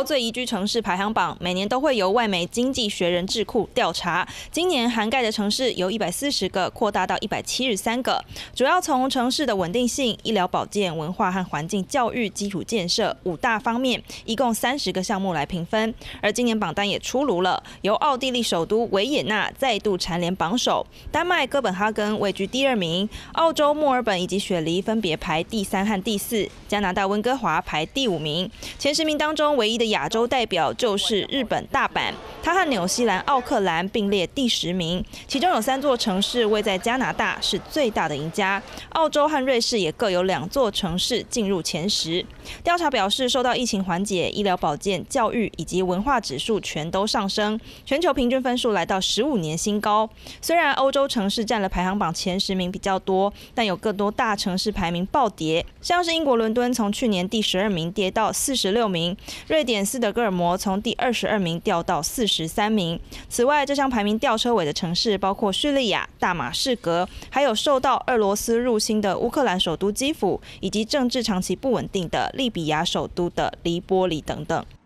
洲最宜居城市排行榜每年都会由外媒《经济学人》智库调查，今年涵盖的城市由140个扩大到173个，主要从城市的稳定性、医疗保健、文化和环境、教育、基础建设5大方面，一共30个项目来评分。而今年榜单也出炉了，由奥地利首都维也纳再度蝉联榜首，丹麦哥本哈根位居第2名，澳洲墨尔本以及雪梨分别排第3和第4，加拿大温哥华排第5名。前10名当中，唯一的亚洲代表就是日本大阪，它和纽西兰奥克兰并列第10名，其中有3座城市位在加拿大，是最大的赢家。澳洲和瑞士也各有2座城市进入前10。调查表示，受到疫情缓解，医疗保健、教育以及文化指数全都上升，全球平均分数来到15年新高。虽然欧洲城市占了排行榜前10名比较多，但有更多大城市排名暴跌，像是英国伦敦从去年第12名跌到46名，瑞典斯德哥尔摩从第22名掉到43名。此外，这项排名吊车尾的城市包括叙利亚、大马士革，还有受到俄罗斯入侵的乌克兰首都基辅，以及政治长期不稳定的利比亚首都的黎波里等等。